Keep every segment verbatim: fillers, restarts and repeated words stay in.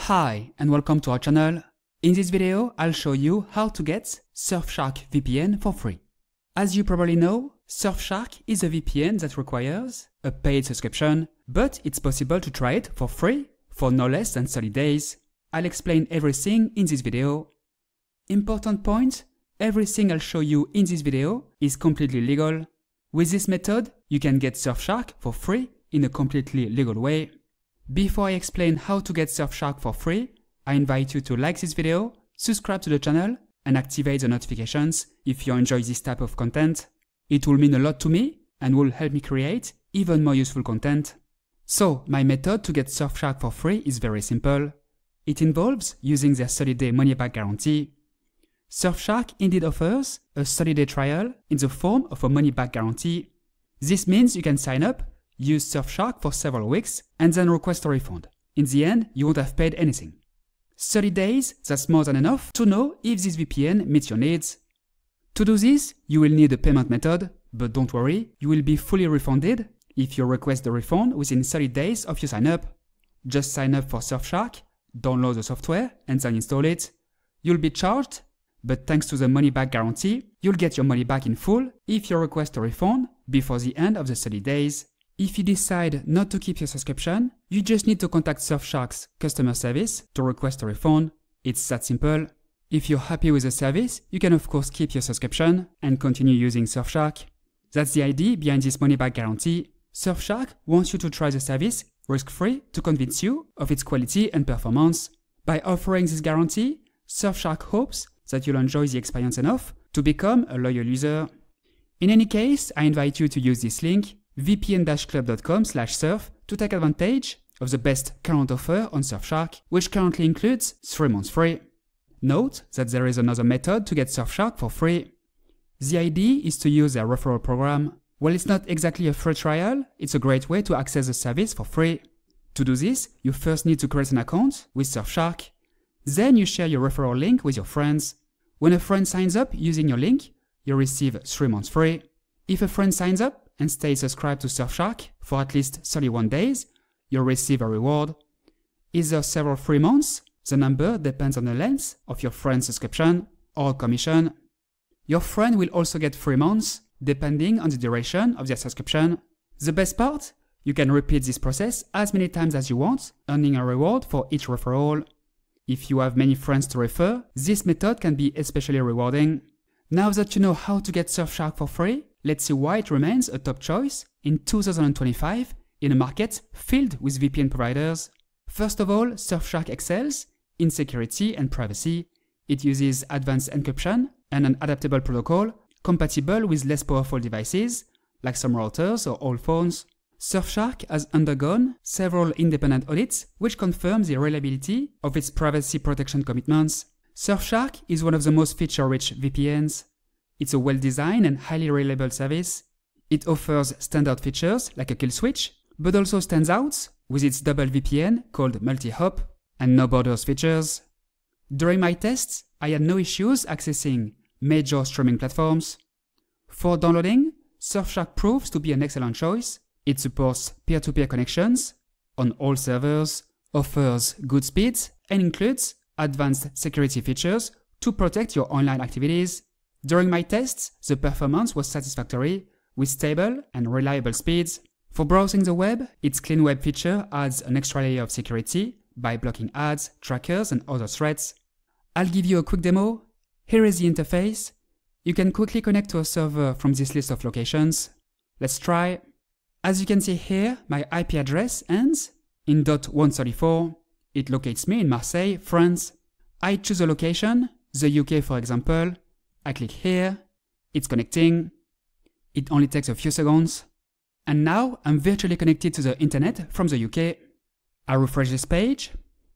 Hi and welcome to our channel. In this video, I'll show you how to get Surfshark V P N for free. As you probably know, Surfshark is a V P N that requires a paid subscription, but it's possible to try it for free for no less than thirty days. I'll explain everything in this video. Important point, everything I'll show you in this video is completely legal. With this method, you can get Surfshark for free in a completely legal way. Before I explain how to get Surfshark for free, I invite you to like this video, subscribe to the channel, and activate the notifications if you enjoy this type of content. It will mean a lot to me and will help me create even more useful content. So, my method to get Surfshark for free is very simple. It involves using their thirty day money-back guarantee. Surfshark indeed offers a thirty day trial in the form of a money-back guarantee. This means you can sign up, use Surfshark for several weeks, and then request a refund. In the end, you won't have paid anything. thirty days, that's more than enough to know if this V P N meets your needs. To do this, you will need a payment method, but don't worry, you will be fully refunded if you request the refund within thirty days of your sign up. Just sign up for Surfshark, download the software, and then install it. You'll be charged, but thanks to the money-back guarantee, you'll get your money back in full if you request a refund before the end of the thirty days. If you decide not to keep your subscription, you just need to contact Surfshark's customer service to request a refund. It's that simple. If you're happy with the service, you can of course keep your subscription and continue using Surfshark. That's the idea behind this money-back guarantee. Surfshark wants you to try the service risk-free to convince you of its quality and performance. By offering this guarantee, Surfshark hopes that you'll enjoy the experience enough to become a loyal user. In any case, I invite you to use this link v p n dash club dot com slash surf to take advantage of the best current offer on Surfshark, which currently includes three months free. Note that there is another method to get Surfshark for free. The idea is to use their referral program. While it's not exactly a free trial, it's a great way to access the service for free. To do this, you first need to create an account with Surfshark. Then you share your referral link with your friends. When a friend signs up using your link, you receive three months free. If a friend signs up and stays subscribed to Surfshark for at least thirty-one days, you'll receive a reward. Either several free months, the number depends on the length of your friend's subscription, or commission. Your friend will also get free months, depending on the duration of their subscription. The best part? You can repeat this process as many times as you want, earning a reward for each referral. If you have many friends to refer, this method can be especially rewarding. Now that you know how to get Surfshark for free, let's see why it remains a top choice in two thousand twenty-five in a market filled with V P N providers. First of all, Surfshark excels in security and privacy. It uses advanced encryption and an adaptable protocol compatible with less powerful devices, like some routers or old phones. Surfshark has undergone several independent audits which confirm the reliability of its privacy protection commitments. Surfshark is one of the most feature-rich V P Ns. It's a well-designed and highly reliable service. It offers standard features like a kill switch, but also stands out with its double V P N called multi-hop and no borders features. During my tests, I had no issues accessing major streaming platforms. For downloading, Surfshark proves to be an excellent choice. It supports peer-to-peer connections on all servers, offers good speeds, and includes advanced security features to protect your online activities. During my tests, the performance was satisfactory, with stable and reliable speeds. For browsing the web, its Clean Web feature adds an extra layer of security by blocking ads, trackers, and other threats. I'll give you a quick demo. Here is the interface. You can quickly connect to a server from this list of locations. Let's try. As you can see here, my I P address ends in dot one thirty-four. It locates me in Marseille, France. I choose a location, the U K for example. I click here, it's connecting. It only takes a few seconds. And now I'm virtually connected to the internet from the U K. I refresh this page.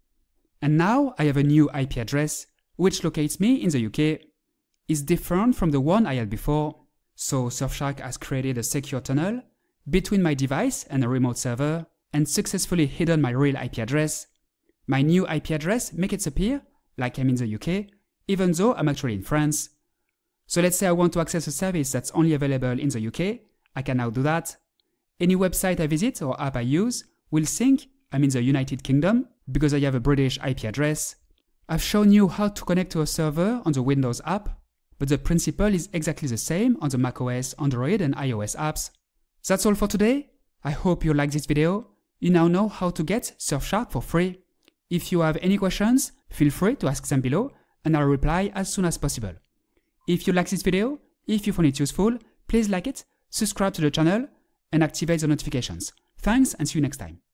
And now I have a new I P address, which locates me in the U K. It's different from the one I had before. So Surfshark has created a secure tunnel between my device and a remote server and successfully hidden my real I P address. My new I P address makes it appear like I'm in the U K, even though I'm actually in France. So let's say I want to access a service that's only available in the U K, I can now do that. Any website I visit or app I use will think I'm in the United Kingdom because I have a British I P address. I've shown you how to connect to a server on the Windows app, but the principle is exactly the same on the macOS, Android and iOS apps. That's all for today. I hope you liked this video. You now know how to get Surfshark for free. If you have any questions, feel free to ask them below and I'll reply as soon as possible. If you like this video, if you found it useful, please like it, subscribe to the channel and activate the notifications. Thanks and see you next time.